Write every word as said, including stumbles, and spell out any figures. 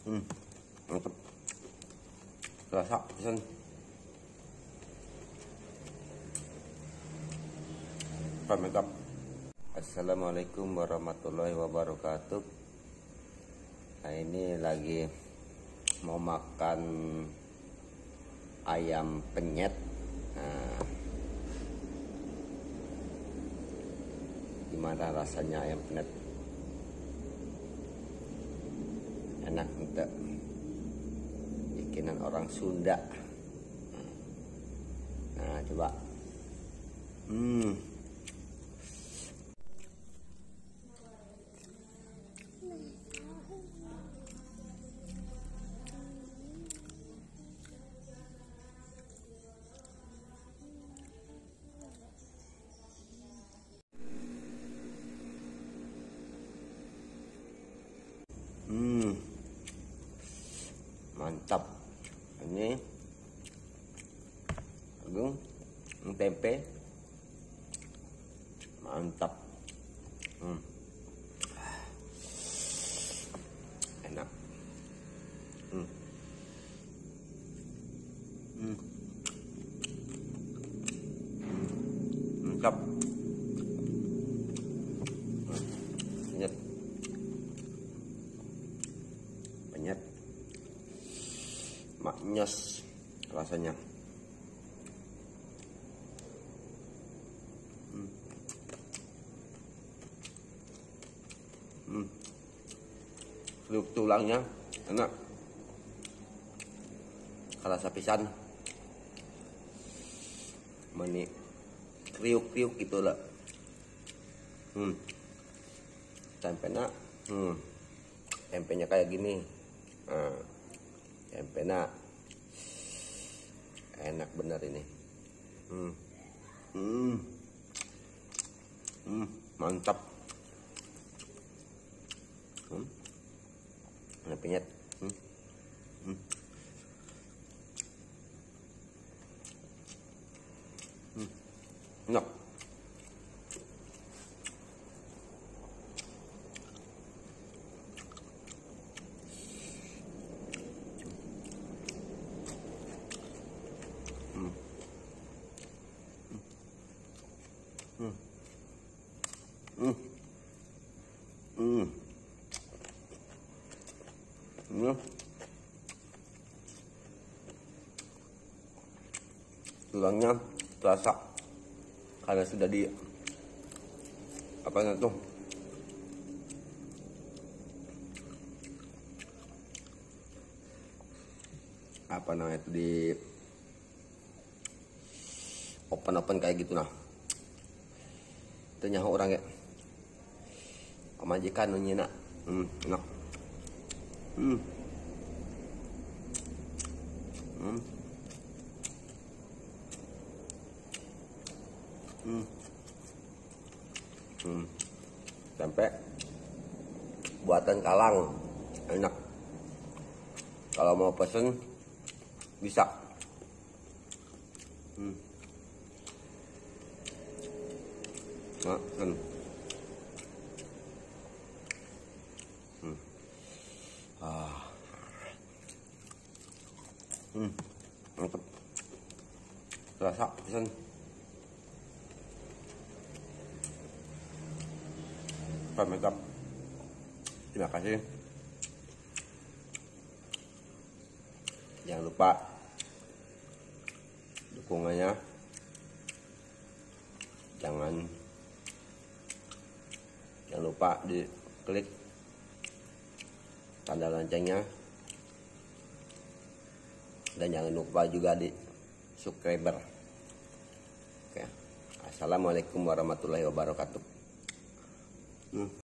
Hmm, mantap. Rasa pesan. Pamekap. Assalamualaikum warahmatullahi wabarakatuh. Nah, ini lagi mau makan ayam penyet. Nah, gimana rasanya ayam penyet? Enak enggak? Bikinan orang Sunda. Nah, coba. Hmm. Hmm. Mantap. Ini agung tempe mantap. Hmm. Enak. Hmm. Hmm. Mantap. Penyet. Penyet. Maknyos rasanya. Hmm. Hmm. Seluk tulangnya enak. Kerasa pisan. Meni kriuk-kriuk gitu lah. Hmm. Tempenya, hmm. Tempenya kayak gini. Nah, tempenya enak bener ini. Hmm. Hmm. Hmm. Mantap. Hmm. Ini penyet. Hmm. Hmm. Hmm. Enak. Hmm. Hmm. Hmm. Hmm. Hmm. Tulangnya terasa karena sudah di apa tuh apa namanya itu di open open kayak gitu nah. Itu nyaho orang ya majikan nyina. Hmm, enak. Hmm. Hmm. Hmm. Hmm. Sampai buatan Kalang enak. Kalau mau pesen bisa. Hmm. Nah, kan. Hmm. Ah. Hmm. Mantap. Rasa pesan. Pamekap. Terima kasih. Jangan lupa dukungannya. Jangan jangan lupa diklik tanda loncengnya. Dan jangan lupa juga di subscriber. Oke. Assalamualaikum warahmatullahi wabarakatuh. Hmm.